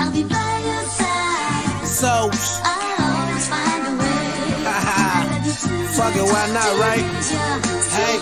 I'll be by your side. So, I'll always find a way. fuck it, why not, right? Hey,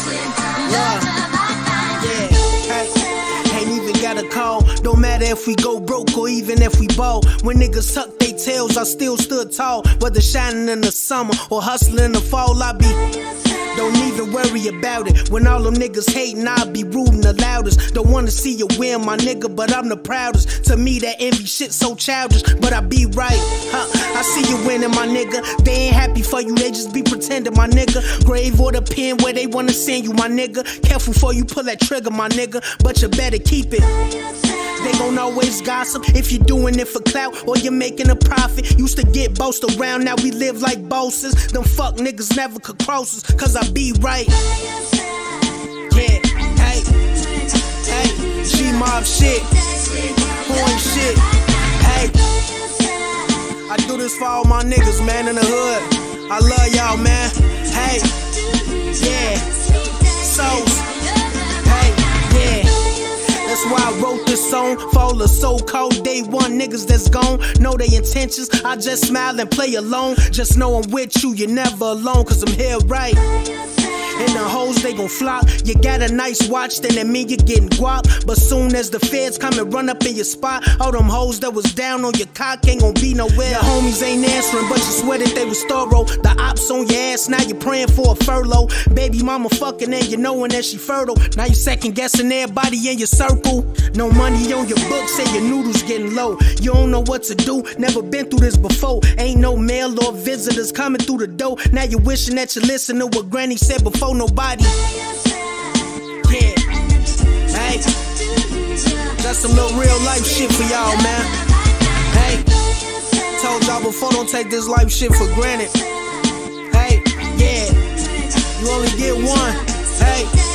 hey, ain't even got a call. Don't matter if we go broke or even if we ball. When niggas tuck they tails, I still stood tall. Whether shining in the summer or hustling in the fall, I be. Don't even worry about it. When all them niggas hating, I'll be rooting the loudest. Don't wanna see you win, my nigga, but I'm the proudest. To me, that envy shit so childish, but I be right. I see you winning, my nigga. They ain't happy for you, they just be pretending, my nigga. Grave or the pen where they wanna send you, my nigga. Careful before you pull that trigger, my nigga, but you better keep it. They gon' always gossip if you're doing it for clout or you're making a profit. Used to get bossed around, now we live like bosses. Them fuck niggas never could cross us, cause I be right. Yeah, hey, hey, G-Mob shit, point shit, hey. I do this for all my niggas, man, in the hood. I love y'all, man, hey, yeah, so. That's why I wrote this song for all the so-called day one niggas that's gone. Know they intentions, I just smile and play alone. Just know I'm with you, you're never alone, cause I'm here right. And the hoes, they gon' flop. You got a nice watch, then that mean you're getting guap. But soon as the feds come and run up in your spot, all them hoes that was down on your cock ain't gon' be nowhere. Your homies ain't answering, but you swear that they was thorough. The ops on your ass, now you're praying for a furlough. Baby mama fucking and you knowing that she fertile. Now you second guessing everybody in your circle. No money on your books and your noodles getting low. You don't know what to do, never been through this before. Ain't no mail or visitors coming through the door. Now you wishing that you listen to what granny said before. Nobody, yeah, hey, that's some little real life shit for y'all, man. Hey, told y'all before, don't take this life shit for granted. Hey, yeah, you only get one. Hey.